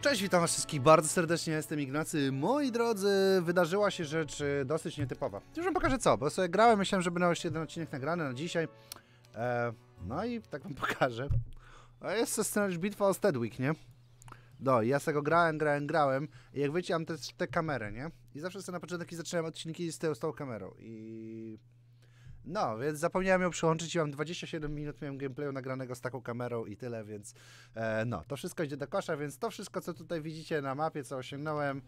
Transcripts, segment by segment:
Cześć, witam was wszystkich bardzo serdecznie, jestem Ignacy. Moi drodzy, wydarzyła się rzecz dosyć nietypowa. Już wam pokażę co, bo sobie grałem, myślałem, że będę jeszcze jeden odcinek nagrany na dzisiaj. No i tak wam pokażę. A jest to scenariusz Bitwa o Steadwick, nie? No, ja sobie go grałem i jak wiecie, mam też tę kamerę, nie? I zawsze sobie na początek zaczynałem odcinki z tą kamerą i... No, więc zapomniałem ją przyłączyć i mam 27 minut miałem gameplayu nagranego z taką kamerą i tyle, więc no, to wszystko idzie do kosza, więc to wszystko, co tutaj widzicie na mapie, co osiągnąłem,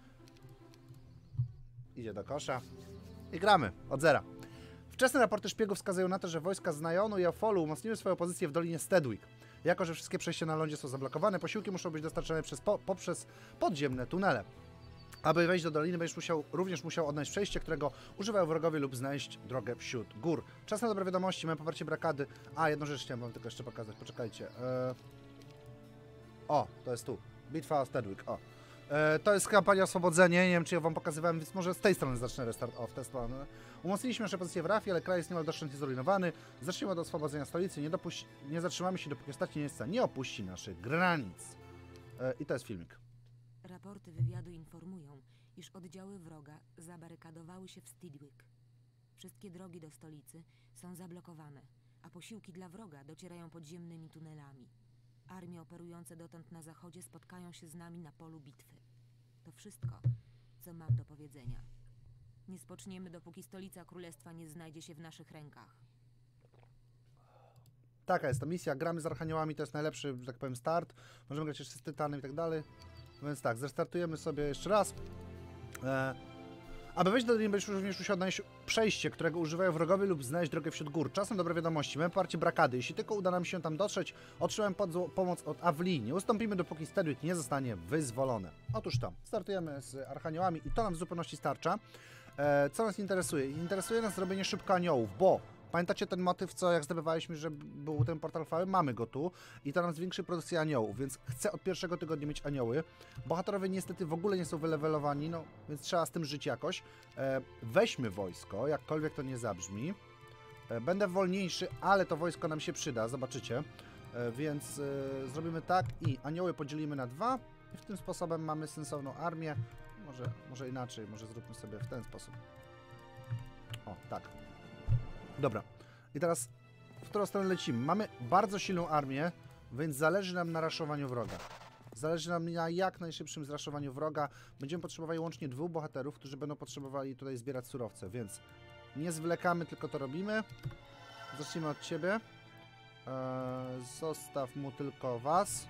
idzie do kosza i gramy od zera. Wczesne raporty szpiegów wskazują na to, że wojska z Najonu i Afolu umocniły swoją pozycję w Dolinie Steadwick. Jako że wszystkie przejścia na lądzie są zablokowane, posiłki muszą być dostarczane poprzez podziemne tunele. Aby wejść do doliny, będziesz również musiał odnaleźć przejście, którego używają wrogowie lub znaleźć drogę wśród gór. Czas na dobre wiadomości, mamy poparcie brakady. A, jedną rzecz chciałem wam tylko jeszcze pokazać, poczekajcie. O, to jest tu. Bitwa o Steadwick, o. To jest kampania Oswobodzenie, nie wiem czy ją wam pokazywałem, więc może z tej strony zacznę restart. O, w tę stronę. Umocniliśmy nasze pozycje w Rafie, ale kraj jest niemal doszczętnie zrujnowany. Zacznijmy od oswobodzenia stolicy, nie zatrzymamy się, dopóki ostatni miejsca nie opuści naszych granic. I to jest filmik. Raporty wywiadu informują, iż oddziały wroga zabarykadowały się w Steadwick. Wszystkie drogi do stolicy są zablokowane, a posiłki dla wroga docierają podziemnymi tunelami. Armie operujące dotąd na zachodzie spotkają się z nami na polu bitwy. To wszystko, co mam do powiedzenia. Nie spoczniemy, dopóki stolica królestwa nie znajdzie się w naszych rękach. Taka jest ta misja, gramy z Archaniołami, to jest najlepszy, że tak powiem, start. Możemy grać jeszcze z Tytanem i tak dalej. Więc tak, zrestartujemy sobie jeszcze raz. Aby wejść do doliny, będziesz również musiał odnaleźć przejście, którego używają wrogowie lub znaleźć drogę wśród gór. Czasem dobre wiadomości, mamy poparcie brakady. Jeśli tylko uda nam się tam dotrzeć, otrzymałem pomoc od Avli. Nie ustąpimy, dopóki Steadwick nie zostanie wyzwolone. Otóż to, startujemy z Archaniołami i to nam w zupełności starcza. Co nas interesuje? Interesuje nas zrobienie szybko aniołów, bo pamiętacie ten motyw, co jak zdobywaliśmy, że był ten portal chwały? Mamy go tu i to nam zwiększy produkcję aniołów, więc chcę od pierwszego tygodnia mieć anioły. Bohaterowie niestety w ogóle nie są wylewelowani, no więc trzeba z tym żyć jakoś. Weźmy wojsko, jakkolwiek to nie zabrzmi. Będę wolniejszy, ale to wojsko nam się przyda, zobaczycie. Więc zrobimy tak i anioły podzielimy na 2 i w tym sposobem mamy sensowną armię. Może inaczej, może zróbmy sobie w ten sposób. O, tak. Dobra. I teraz w którą stronę lecimy? Mamy bardzo silną armię, więc zależy nam na raszowaniu wroga. Zależy nam na jak najszybszym zraszowaniu wroga. Będziemy potrzebowali łącznie 2 bohaterów, którzy będą potrzebowali tutaj zbierać surowce, więc nie zwlekamy, tylko to robimy. Zacznijmy od ciebie. Zostaw mu tylko was.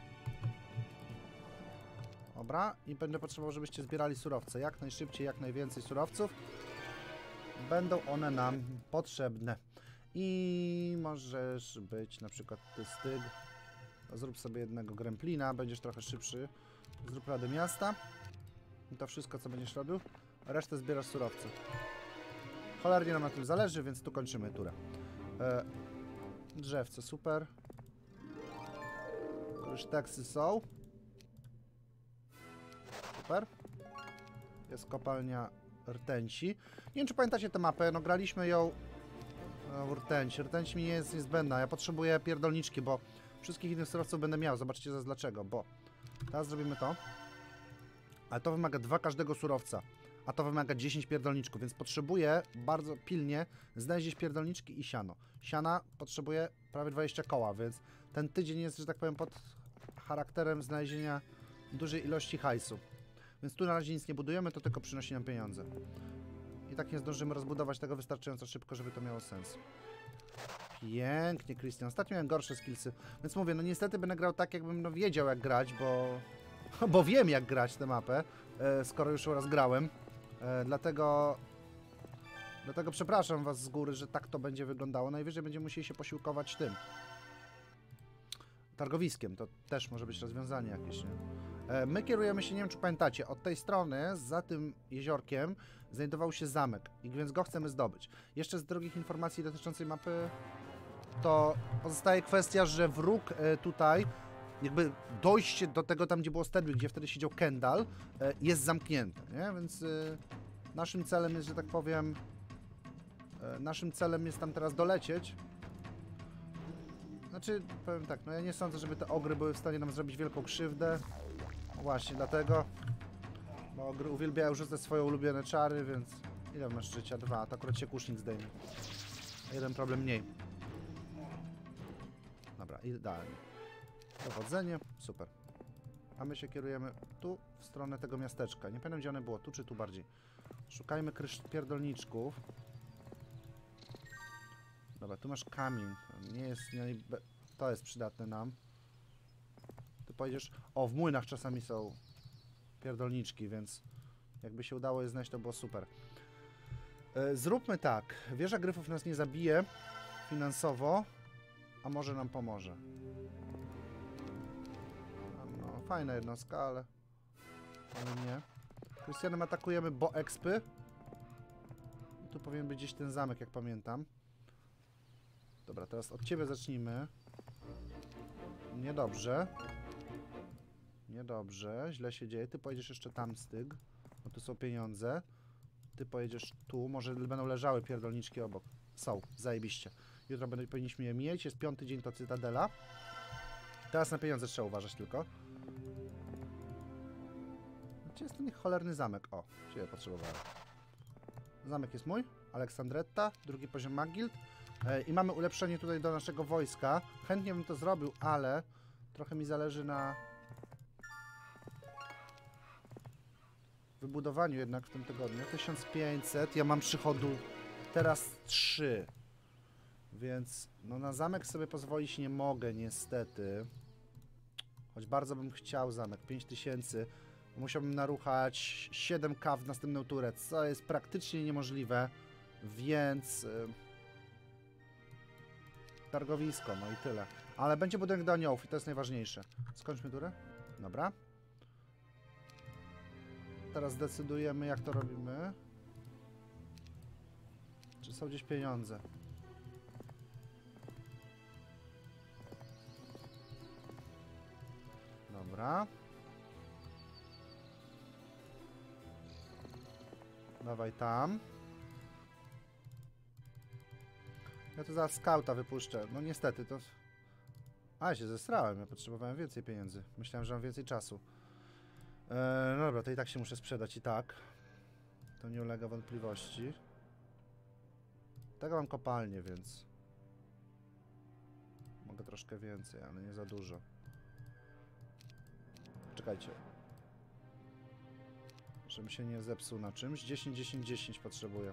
Dobra. I będę potrzebował, żebyście zbierali surowce. Jak najszybciej, jak najwięcej surowców. Będą one nam potrzebne. I możesz być na przykład ty styg. Zrób sobie jednego gremplina, będziesz trochę szybszy. Zrób Radę Miasta. I to wszystko, co będziesz robił. Resztę zbierasz surowce. Cholernie nam na tym zależy, więc tu kończymy turę. Drzewce, super. Już teksty są. Super. Jest kopalnia rtęci. Nie wiem, czy pamiętacie tę mapę, no graliśmy ją w rtęci. Rtęć mi nie jest niezbędna, ja potrzebuję pierdolniczki, bo wszystkich innych surowców będę miał. Zobaczcie zaraz dlaczego, bo teraz zrobimy to, ale to wymaga 2 każdego surowca, a to wymaga 10 pierdolniczków, więc potrzebuję bardzo pilnie znaleźć pierdolniczki i siano. Siana potrzebuję prawie 20 koła, więc ten tydzień jest, że tak powiem, pod charakterem znalezienia dużej ilości hajsu. Więc tu na razie nic nie budujemy, to tylko przynosi nam pieniądze. I tak nie zdążymy rozbudować tego wystarczająco szybko, żeby to miało sens. Pięknie, Christian. Ostatnio miałem gorsze skillsy. Więc mówię, no niestety będę grał tak, jakbym no wiedział jak grać, bo wiem jak grać tę mapę, skoro już raz grałem. Dlatego przepraszam was z góry, że tak to będzie wyglądało. Najwyżej będziemy musieli się posiłkować tym targowiskiem. To też może być rozwiązanie jakieś, nie? My kierujemy się, nie wiem czy pamiętacie, od tej strony, za tym jeziorkiem, znajdował się zamek, i więc go chcemy zdobyć. Jeszcze z drugich informacji dotyczących mapy, to pozostaje kwestia, że wróg tutaj, jakby dojście do tego tam, gdzie było Steadwick, gdzie wtedy siedział Kendall, jest zamknięte, nie? Więc naszym celem jest, że tak powiem, naszym celem jest tam teraz dolecieć. Znaczy, powiem tak, no ja nie sądzę, żeby te ogry były w stanie nam zrobić wielką krzywdę. Właśnie, dlatego... Bo gry uwielbiają rzucać swoje ulubione czary, więc... Ile masz życia? 2. To akurat się kusznik zdejmie. Jeden problem mniej. Dobra, idealnie. Powodzenie. Super. A my się kierujemy tu, w stronę tego miasteczka. Nie pamiętam, gdzie one było. Tu czy tu bardziej. Szukajmy pierdolniczków. Dobra, tu masz kamień. Nie jest... To jest przydatne nam. Ty pojedziesz... O, w młynach czasami są pierdolniczki, więc... Jakby się udało je znaleźć, to było super. Zróbmy tak. Wieża gryfów nas nie zabije finansowo, a może nam pomoże. No, fajna jednostka, ale nie. Krystianem atakujemy, bo expy. I tu powinien być gdzieś ten zamek, jak pamiętam. Dobra, teraz od ciebie zacznijmy. Niedobrze. Niedobrze, źle się dzieje. Ty pojedziesz jeszcze tam, styg. Bo tu są pieniądze. Ty pojedziesz tu. Może będą leżały pierdolniczki obok. Są, zajebiście. Jutro powinniśmy je mieć. Jest 5. dzień, to Cytadela. Teraz na pieniądze trzeba uważać tylko. Gdzie jest ten cholerny zamek? O, ciebie potrzebowałem. Zamek jest mój. Aleksandretta. 2. poziom Magild. I mamy ulepszenie tutaj do naszego wojska. Chętnie bym to zrobił, ale trochę mi zależy na wybudowaniu jednak w tym tygodniu. 1500. Ja mam przychodu teraz 3. Więc no na zamek sobie pozwolić nie mogę niestety. Choć bardzo bym chciał zamek. 5000. Musiałbym naruchać 7k w następną turę, co jest praktycznie niemożliwe. Więc... targowisko, no i tyle. Ale będzie budynek do aniołów i to jest najważniejsze. Skończmy turę. Dobra. Teraz decydujemy, jak to robimy. Czy są gdzieś pieniądze? Dobra. Dawaj tam. Ja tu zaraz skauta wypuszczę. No niestety to... A, się zesrałem. Ja potrzebowałem więcej pieniędzy. Myślałem, że mam więcej czasu. No dobra, to i tak się muszę sprzedać i tak. To nie ulega wątpliwości. Tego mam kopalnię, więc... Mogę troszkę więcej, ale nie za dużo. Czekajcie. Żebym się nie zepsuł na czymś. 10, 10, 10 potrzebuję.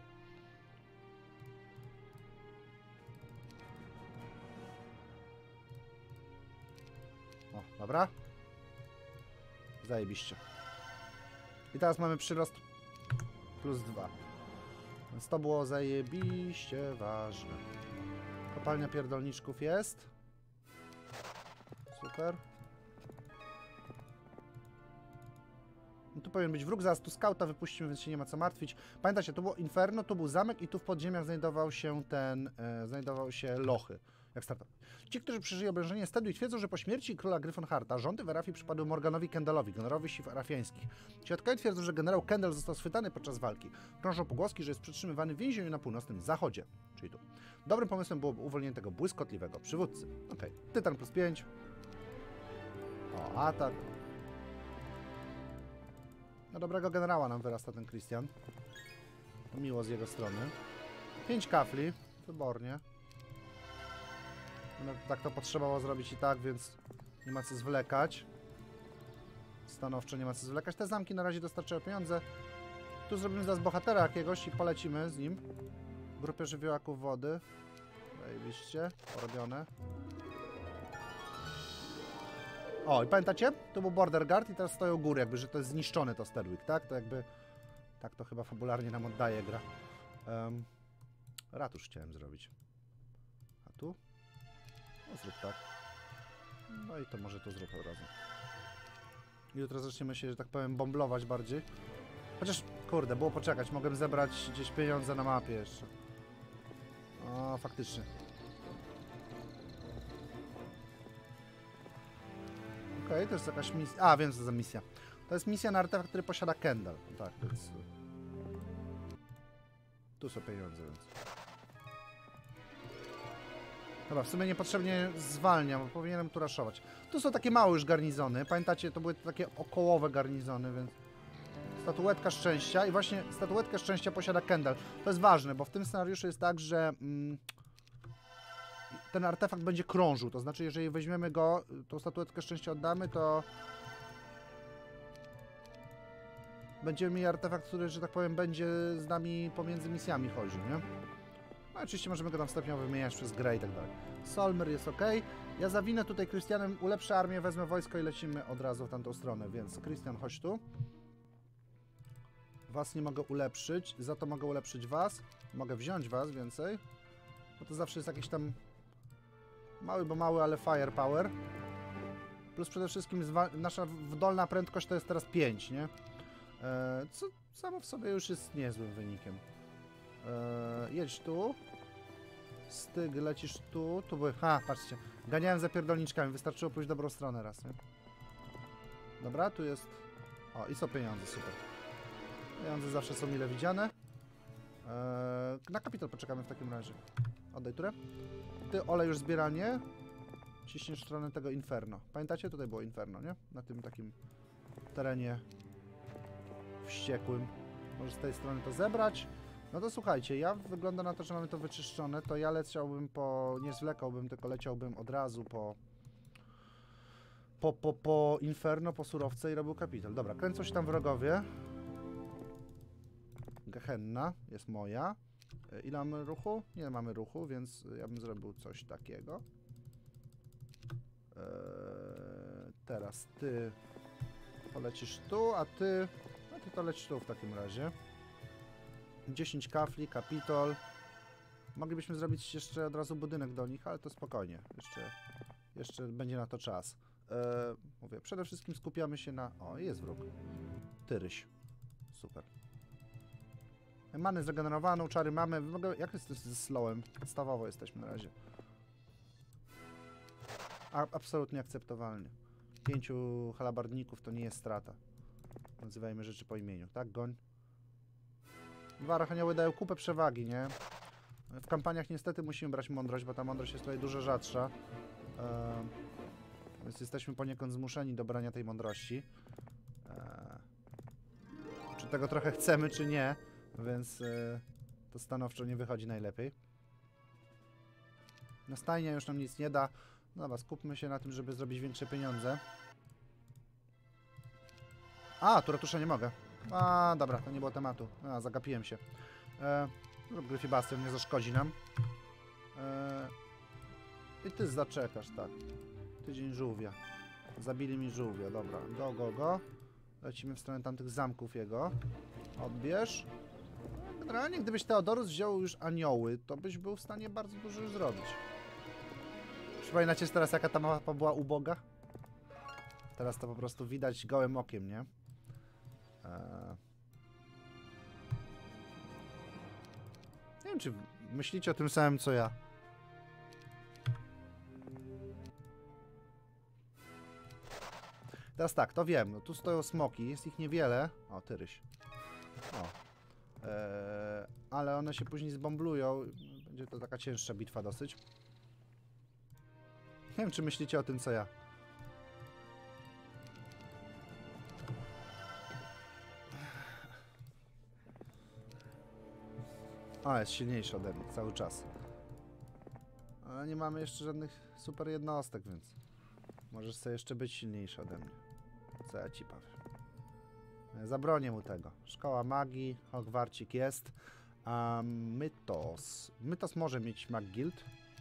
O, dobra. Zajebiście. I teraz mamy przyrost +2. Więc to było zajebiście ważne. Kopalnia pierdolniczków jest. Super. No tu powinien być wróg, zaraz tu skauta wypuścimy, więc się nie ma co martwić. Pamiętajcie, tu było Inferno, tu był zamek i tu w podziemiach znajdował się znajdował się Lochy. Jak startował. Ci, którzy przeżyli obrażenie Stedu, twierdzą, że po śmierci króla Gryfonharta rządy w Erafii przypadły Morganowi Kendallowi, generałowi sił arafiańskich. Świadkowie twierdzą, że generał Kendall został schwytany podczas walki. Krążą pogłoski, że jest przetrzymywany w więzieniu na północnym zachodzie, czyli tu. Dobrym pomysłem byłoby uwolnienie tego błyskotliwego przywódcy. Okej. Tytan +5. O, atak. No dobrego generała nam wyrasta ten Christian. To miło z jego strony. 5 kafli. Wybornie. No, tak to potrzebowało zrobić i tak, więc nie ma co zwlekać. Stanowczo nie ma co zwlekać. Te zamki na razie dostarczają pieniądze. Tu zrobimy zaraz bohatera jakiegoś i polecimy z nim. W grupie żywiołaków wody. Zajebiście. Porobione. O, i pamiętacie? To był Border Guard i teraz stoją góry, jakby, że to jest zniszczone to Stedwick, tak? To jakby... Tak to chyba fabularnie nam oddaje gra. Ratusz chciałem zrobić. A tu? No zrób tak. No i to może to zrób od razu. I jutro zaczniemy się, że tak powiem, bomblować bardziej. Chociaż, kurde, było poczekać. Mogłem zebrać gdzieś pieniądze na mapie jeszcze. O, faktycznie. Okej, to jest jakaś misja. A, wiem co to za misja. To jest misja na artefakt, który posiada Kendall. Tak, więc... Tu są pieniądze, więc... Dobra, w sumie niepotrzebnie zwalniam, bo powinienem tu raszować. Tu są takie małe już garnizony. Pamiętacie, to były takie okołowe garnizony, więc... Statuetka szczęścia i właśnie statuetkę szczęścia posiada Kendall. To jest ważne, bo w tym scenariuszu jest tak, że ten artefakt będzie krążył. To znaczy, jeżeli weźmiemy go, tą statuetkę szczęścia oddamy, to będziemy mieli artefakt, który, że tak powiem, będzie z nami pomiędzy misjami chodził, nie? No oczywiście możemy go tam stopniowo wymieniać przez grę i tak dalej. Solmer jest ok. Ja zawinę tutaj Christianem, ulepszę armię, wezmę wojsko i lecimy od razu w tamtą stronę, więc Christian, chodź tu. Was nie mogę ulepszyć, za to mogę ulepszyć was. Mogę wziąć was więcej. Bo to zawsze jest jakiś tam mały, bo mały, ale firepower. Plus przede wszystkim nasza dolna prędkość to jest teraz 5, nie? Co samo w sobie już jest niezłym wynikiem. Jedź tu. Styg, lecisz tu. Tu były... Ha, patrzcie. Ganiałem za pierdolniczkami. Wystarczyło pójść w dobrą stronę raz, nie? Dobra, tu jest... O, i są pieniądze, super. Pieniądze zawsze są mile widziane. Na kapitał poczekamy w takim razie. Oddaj turę. Ty olej już zbieranie. Ciśniesz w stronę tego Inferno. Pamiętacie? Tutaj było Inferno, nie? Na tym takim terenie wściekłym. Możesz z tej strony to zebrać. No to słuchajcie, ja wygląda na to, że mamy to wyczyszczone, to ja leciałbym po... nie zwlekałbym, tylko leciałbym od razu po Inferno, po surowce i robił kapital. Dobra, kręcą się tam wrogowie. Gehenna jest moja. Ile mamy ruchu? Nie mamy ruchu, więc ja bym zrobił coś takiego. Teraz ty polecisz tu, a ty... No ty to lecisz tu w takim razie. 10 kafli, kapitol. Moglibyśmy zrobić jeszcze od razu budynek do nich, ale to spokojnie. Jeszcze będzie na to czas. Mówię, przede wszystkim skupiamy się na... O, jest wróg. Tyryś. Super. Mamy zregenerowaną, czary mamy. Jak jest ze slowem? Podstawowo jesteśmy na razie. Absolutnie akceptowalnie. 5 halabardników to nie jest strata. Nazywajmy rzeczy po imieniu, tak? Goń. 2 archanioły dają kupę przewagi, nie? W kampaniach niestety musimy brać mądrość, bo ta mądrość jest tutaj dużo rzadsza. Więc jesteśmy poniekąd zmuszeni do brania tej mądrości. Czy tego trochę chcemy, czy nie. Więc to stanowczo nie wychodzi najlepiej. No stajnia już nam nic nie da. No dobra, skupmy się na tym, żeby zrobić większe pieniądze. A, tu ratusza nie mogę. A, dobra, to nie było tematu. A, zagapiłem się. Gryfi Bastion nie zaszkodzi nam. I ty zaczekasz, tak. Tydzień żółwia. Zabili mi żółwia, dobra. Go. Lecimy w stronę tamtych zamków jego. Odbierz. Generalnie, gdybyś Theodorus wziął już anioły, to byś był w stanie bardzo dużo już zrobić. Przypominacie teraz, jaka ta mapa była uboga? Teraz to po prostu widać gołym okiem, nie? Nie wiem, czy myślicie o tym samym, co ja. Teraz tak, to wiem. No, tu stoją smoki, jest ich niewiele. O, tyryś. O. Ale one się później zbomblują. Będzie to taka cięższa bitwa dosyć. Nie wiem, czy myślicie o tym, co ja. O, jest silniejszy ode mnie cały czas. Ale nie mamy jeszcze żadnych super jednostek, więc możesz sobie jeszcze być silniejszy ode mnie. Co ja ci powiem. Zabronię mu tego. Szkoła magii, Hogwarcik jest. Mytos. Mytos może mieć McGuild.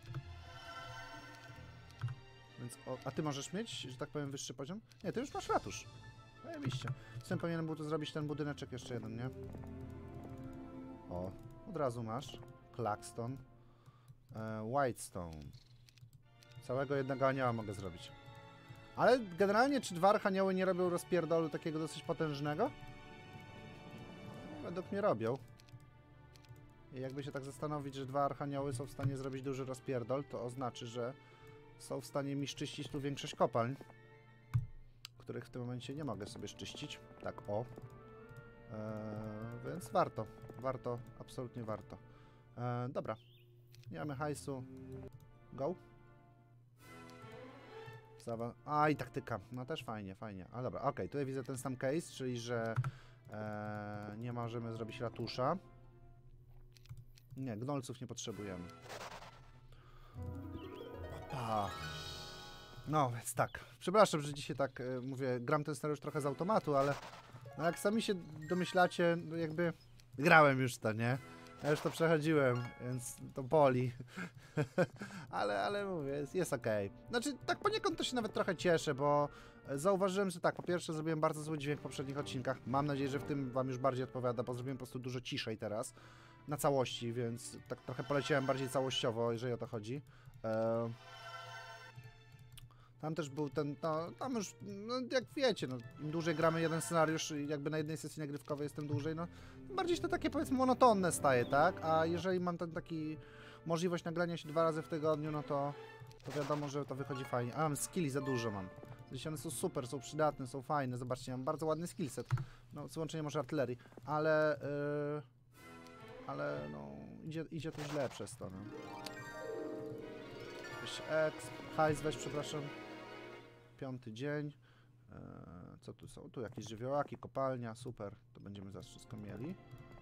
Więc, a ty możesz mieć, że tak powiem, wyższy poziom? Nie, ty już masz ratusz. Zajebiście. Sam powinienem był to zrobić ten budyneczek jeszcze jeden, nie? O, od razu masz. Claxton. Whitestone. Całego jednego anioła mogę zrobić. Ale generalnie, czy 2 archanioły nie robią rozpierdolu takiego dosyć potężnego? Według mnie robią. I jakby się tak zastanowić, że 2 archanioły są w stanie zrobić duży rozpierdol, to oznacza, że są w stanie mi szczyścić tu większość kopalń, których w tym momencie nie mogę sobie szczyścić. Tak, o. Więc warto. Warto, absolutnie warto. Dobra. Nie mamy hajsu. Go. A i taktyka. No też fajnie, fajnie. Ale dobra, okej, tutaj widzę ten sam case, czyli że nie możemy zrobić ratusza. Nie, gnolców nie potrzebujemy. Opa. No, więc tak. Przepraszam, że dzisiaj tak mówię, gram ten scenariusz trochę z automatu, ale no jak sami się domyślacie, no jakby grałem już to, nie? Ja już to przechodziłem, więc to boli. ale mówię, jest okej. Znaczy, tak poniekąd to się nawet trochę cieszę, bo zauważyłem, że tak, po pierwsze zrobiłem bardzo zły dźwięk w poprzednich odcinkach. Mam nadzieję, że w tym wam już bardziej odpowiada, bo zrobiłem po prostu dużo ciszej teraz. Na całości, więc tak trochę poleciałem bardziej całościowo, jeżeli o to chodzi. Tam też był ten, no, tam już, no, jak wiecie, no, im dłużej gramy jeden scenariusz, jakby na jednej sesji nagrywkowej jest tym dłużej, no, tym bardziej to takie, powiedzmy, monotonne staje, tak? A jeżeli mam ten taki możliwość nagrania się 2 razy w tygodniu, no to wiadomo, że to wychodzi fajnie. A mam skilli za dużo mam. Zresztą one są super, są przydatne, są fajne, zobaczcie, mam bardzo ładny skillset. No, z wyłączeniem może artylerii, ale no, idzie to źle przez to, no. Hajs weź, przepraszam. 5. dzień. Co tu są? Tu jakieś żywiołaki, kopalnia, super. To będziemy zaraz wszystko mieli.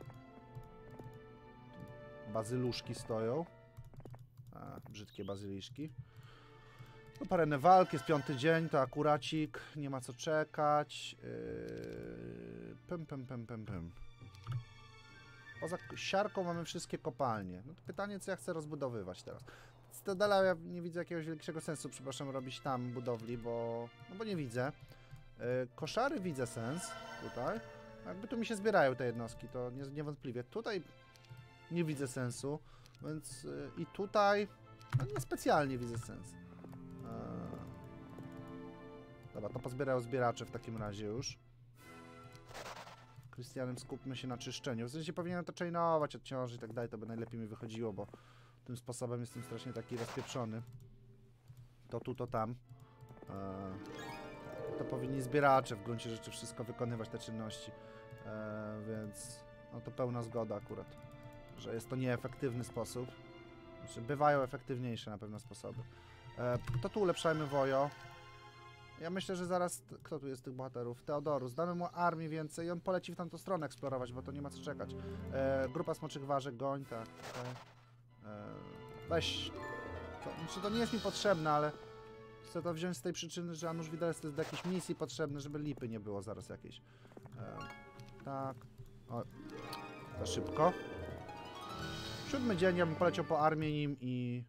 Bazyluszki stoją. Brzydkie bazyliszki. No parę walk, jest 5. dzień, to akuracik, nie ma co czekać. Poza siarką mamy wszystkie kopalnie. No to pytanie, co ja chcę rozbudowywać teraz. Stadala ja nie widzę jakiegoś większego sensu, przepraszam, robić tam budowli, bo nie widzę. Koszary widzę sens tutaj. Jakby tu mi się zbierają te jednostki, to niewątpliwie. Tutaj nie widzę sensu, więc i tutaj no niespecjalnie widzę sens. Dobra, to pozbierają zbieracze w takim razie już. Krystianem skupmy się na czyszczeniu. W sensie powinienem to chainować, odciążyć i tak dalej, to by najlepiej mi wychodziło, bo tym sposobem jestem strasznie taki rozpieprzony. To tu, to tam. To powinni zbieracze w gruncie rzeczy wszystko wykonywać te czynności. Więc no to pełna zgoda akurat, że jest to nieefektywny sposób. Znaczy, bywają efektywniejsze na pewno sposoby. To tu ulepszajmy wojo. Ja myślę, że zaraz... Kto tu jest z tych bohaterów? Teodorus. Damy mu armii więcej i on poleci w tamtą stronę eksplorować, bo to nie ma co czekać. Grupa smoczych ważek, goń, tak. Weź... Znaczy to nie jest mi potrzebne, ale... Chcę to wziąć z tej przyczyny, że Anusz Widelec to jest do jakiejś misji potrzebne, żeby lipy nie było zaraz jakiejś. Tak. O, za szybko. 7. dzień, ja bym poleciał po armię nim i...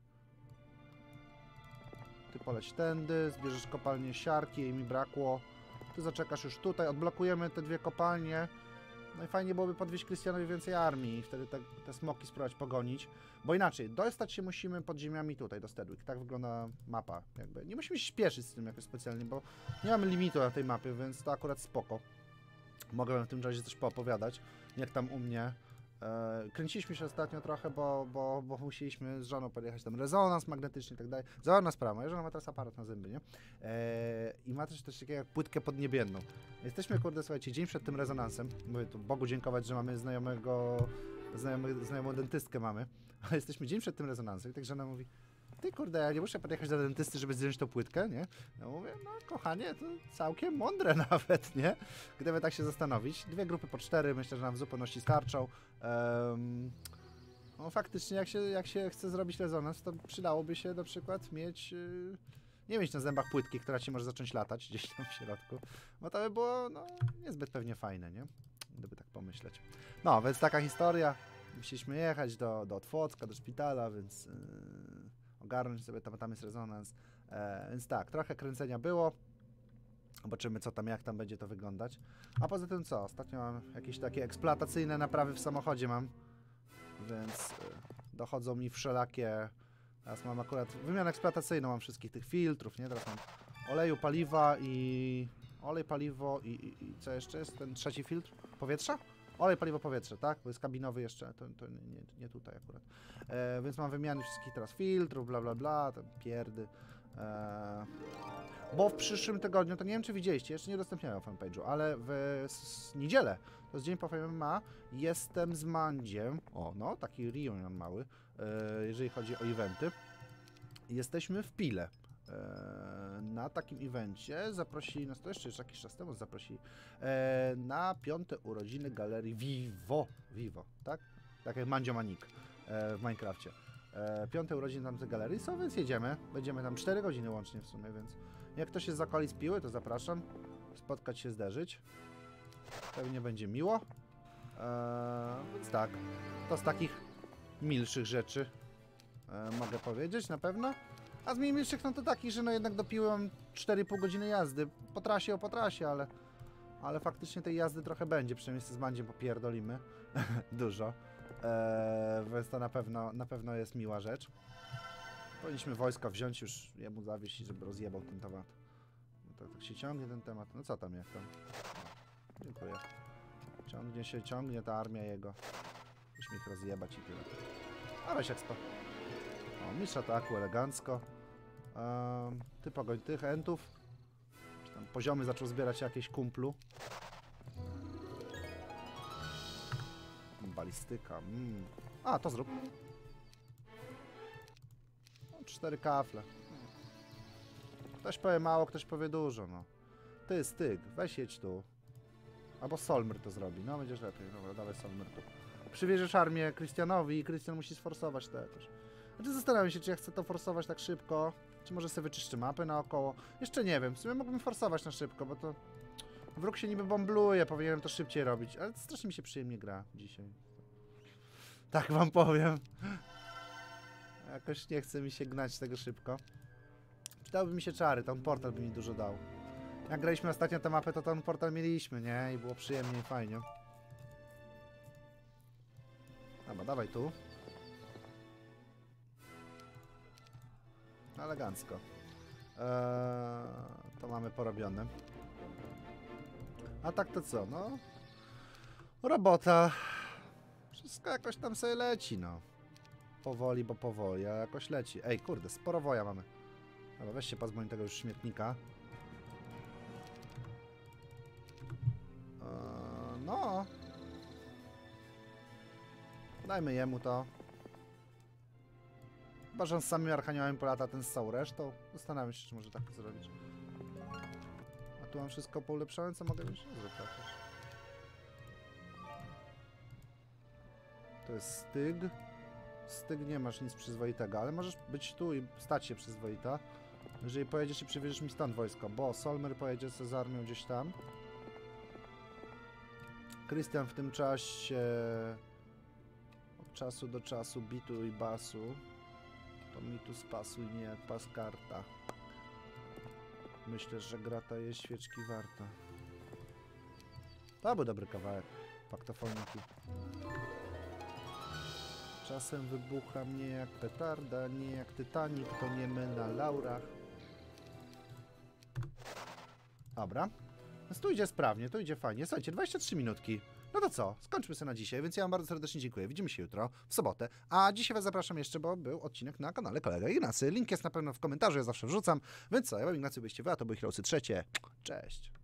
Ty poleć tędy, zbierzesz kopalnię siarki, jej mi brakło. Ty zaczekasz już tutaj, odblokujemy te 2 kopalnie. No i fajnie byłoby podwieźć Krystianowi więcej armii i wtedy te smoki spróbować pogonić. Bo inaczej, dostać się musimy pod ziemiami tutaj, do Steadwick. Tak wygląda mapa, jakby. Nie musimy się śpieszyć z tym jakoś specjalnie, bo nie mamy limitu na tej mapie, więc to akurat spoko. Mogę wam w tym razie coś poopowiadać, jak tam u mnie. Kręciliśmy się ostatnio trochę, bo musieliśmy z żoną podjechać tam rezonans magnetyczny i tak dalej. Zabawna sprawa, moja żona ma teraz aparat na zęby, nie? I ma też coś takiego jak płytkę podniebienną. Jesteśmy, kurde, słuchajcie, dzień przed tym rezonansem. Mówię tu Bogu dziękować, że mamy znajomą dentystkę mamy. Ale jesteśmy dzień przed tym rezonansem i tak żona mówi: ty, kurde, ja nie muszę podjechać do dentysty, żeby zdjąć tą płytkę, nie? Ja mówię, no kochanie, to całkiem mądre nawet, nie? Gdyby tak się zastanowić. 2 grupy po 4, myślę, że nam w zupełności starczą. No faktycznie, jak się chce zrobić rezonans, to przydałoby się na przykład mieć... nie mieć na zębach płytki, która ci może zacząć latać gdzieś tam w środku. Bo to by było, no, niezbyt pewnie fajne, nie? Gdyby tak pomyśleć. No, więc taka historia. Musieliśmy jechać do Otwocka, do szpitala, więc... ogarnąć sobie, tam jest rezonans. Więc tak, trochę kręcenia było. Zobaczymy, co tam, jak tam będzie to wyglądać. A poza tym co? Ostatnio mam jakieś takie eksploatacyjne naprawy w samochodzie mam. Więc dochodzą mi wszelakie... Teraz mam akurat wymianę eksploatacyjną, mam wszystkich tych filtrów, nie? Teraz mam oleju, paliwa i... Olej, paliwo i co jeszcze jest? Ten 3. filtr? Powietrza? Olej, paliwo, powietrze, tak? Bo jest kabinowy jeszcze, to nie tutaj akurat. Więc mam wymiany wszystkich teraz filtrów, bla bla bla, tam pierdy. Bo w przyszłym tygodniu, to nie wiem czy widzieliście, jeszcze nie udostępniałem w fanpage'u, ale w niedzielę, to jest dzień po FMMA, jestem z Mandziem, o no, taki reunion mały, jeżeli chodzi o eventy. jesteśmy w Pile. Na takim evencie zaprosili nas, to jeszcze jakiś czas temu zaprosili, na 5. urodziny galerii Vivo, tak? Tak jak Mandzio Manik w Minecrafcie. 5. urodziny tamtej galerii są, więc jedziemy. Będziemy tam 4 godziny łącznie w sumie, więc jak ktoś jest z okolic Piły, to zapraszam. Spotkać się, zderzyć. Pewnie będzie miło. Więc tak, to z takich milszych rzeczy mogę powiedzieć na pewno. A z mniej milszych no to takich, że no jednak do Piły mam 4,5 godziny jazdy. Po trasie, ale faktycznie tej jazdy trochę będzie, przynajmniej z Mandziem popierdolimy. Dużo. Więc to na pewno jest miła rzecz. Powinniśmy wojska wziąć już, jemu zawieść, żeby rozjebał ten temat. No tak się ciągnie ten temat. No co tam, jak tam? No, dziękuję. Ciągnie ta armia jego. Musimy ich rozjebać i tyle. A weź expo. O, mistrz ataku, elegancko. Ty pogoń tych entów. Czy tam poziomy zaczął zbierać jakieś kumplu. Balistyka. A, to zrób. 4 kafle. Ktoś powie mało, ktoś powie dużo, no. Ty, styk, weź jedź tu. Albo Solmyr to zrobi, no będziesz lepiej. Dobra, dawaj Solmyr tu. Przywieziesz armię Krystianowi i Krystian musi sforsować to jakoś. Znaczy zastanawiam się, czy ja chcę to forsować tak szybko, czy może sobie wyczyszczę mapy naokoło. Jeszcze nie wiem, w sumie mógłbym forsować na szybko, bo to... Wróg się niby bombluje, powinienem to szybciej robić, ale strasznie mi się przyjemnie gra dzisiaj. Tak wam powiem. Jakoś nie chce mi się gnać tego szybko. Przydałby mi się czary, ten portal by mi dużo dał. Jak graliśmy ostatnio tę mapę, to ten portal mieliśmy, nie? I było przyjemnie i fajnie. Dobra, dawaj tu. Elegancko. To mamy porobione. A tak to co? No. Robota. Wszystko jakoś tam sobie leci, no. Powoli, bo powoli, a jakoś leci. Ej, kurde, sporo woja mamy. Dobra, weź się pozbądź tego już śmietnika. No. Dajmy jemu to. Chyba, że on z samym archaniołem polata, ten z całą resztą. Zastanawiam się, czy może tak zrobić. A tu mam wszystko poulepszone, co mogę wziąć? Zrób tak. To jest styg. Styg nie masz nic przyzwoitego, ale możesz być tu i stać się przyzwoita. Jeżeli pojedziesz i przywieziesz mi stąd wojsko, bo Solmyr pojedzie z armią gdzieś tam. Krystian w tym czasie od czasu do czasu bitu i basu. To mi tu spasuj, nie pas karta. Myślę, że gra ta jest świeczki warta. To był dobry kawałek. Faktofoniki. Czasem wybucha mnie jak petarda, nie jak Titanic, toniemy na laurach. Dobra. No to idzie sprawnie, to idzie fajnie. Słuchajcie, 23 minutki. No to co? Skończmy sobie na dzisiaj, więc ja wam bardzo serdecznie dziękuję. Widzimy się jutro, w sobotę. A dzisiaj was zapraszam jeszcze, bo był odcinek na kanale kolega Ignacy. Link jest na pewno w komentarzu, ja zawsze wrzucam. Więc co, ja wam Ignacy byście wy, a to były Heroesy 3. Cześć!